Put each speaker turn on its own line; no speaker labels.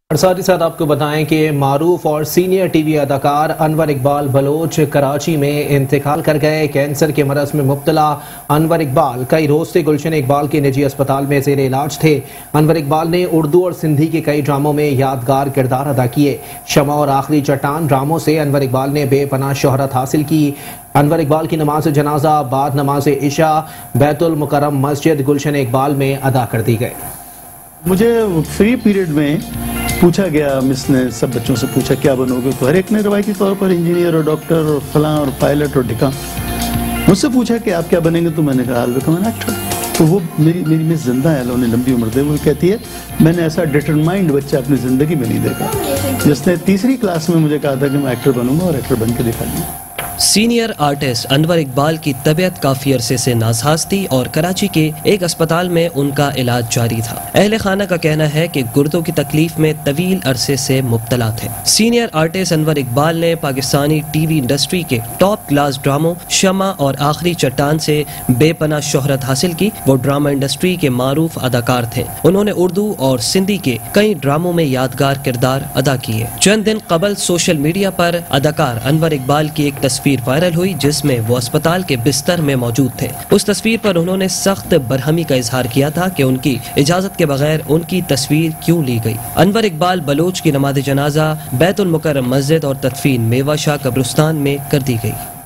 اور ساتھ ہی ساتھ آپ کو بتائیں کہ معروف اور سینئر ٹی وی اداکار انور اقبال بلوچ کراچی میں انتقال کر گئے۔ کینسر کے مرض میں مبتلا انور اقبال کئی روز سے گلشن اقبال کے نجی اسپتال میں زیر علاج تھے۔ انور اقبال نے اردو اور سندھی کے کئی ڈراموں میں یادگار کردار ادا کیے۔ شمع اور آخری چٹان ڈراموں سے انور اقبال نے بے پناہ شہرت حاصل کی۔ انور اقبال کی نماز جنازہ بعد نماز عشاء بیت المکرم مسجد گلشن اقبال میں ادا کر دی گئی۔
مجھے فری پیریڈ میں پوچھا گیا، مس نے سب بچوں سے پوچھا کیا بنو گے، تو ہر ایک نے روایتی طور پر انجینئر اور ڈاکٹر اور فلاں اور پائلٹ اور ڈھکا۔ مجھ سے پوچھا کہ آپ کیا بنیں گے، تو میں نے کہا I'll become an actor۔ تو وہ میری مس زندہ ہے، اللہ نے لمبی عمر دے، وہ کہتی ہے میں نے ایسا ڈٹرمائنڈ بچہ اپنی زندگی میں نہیں دیکھا جس نے تیسری کلاس میں مجھے کہا تھا کہ میں ایکٹر بنوں گا اور ایکٹر بن کے دکھا دوں گا۔
سینئر آرٹسٹ انور اقبال کی طبیعت کافی عرصے سے ناساز تھی اور کراچی کے ایک اسپتال میں ان کا علاج جاری تھا۔ اہل خانہ کا کہنا ہے کہ گردوں کی تکلیف میں طویل عرصے سے مبتلا تھے۔ سینئر آرٹسٹ انور اقبال نے پاکستانی ٹی وی انڈسٹری کے ٹاپ کلاس ڈراموں شمع اور آخری چٹان سے بے پناہ شہرت حاصل کی۔ وہ ڈرامہ انڈسٹری کے معروف اداکار تھے۔ انہوں نے اردو اور سندھی کے کئی ڈراموں میں یادگار کردار ادا کیے۔ چند دن قبل سوشل میڈیا پر اداکار انور اقبال کی ایک تصویر وائرل ہوئی جس میں وہ اسپتال کے بستر میں موجود تھے۔ اس تصویر پر انہوں نے سخت برہمی کا اظہار کیا تھا کہ ان کی اجازت کے بغیر ان کی تصویر کیوں لی گئی۔ انور اقبال بلوچ کی نماز جنازہ بیت المکرم مسجد اور تدفین میوہ شاہ قبرستان میں کر دی گئی۔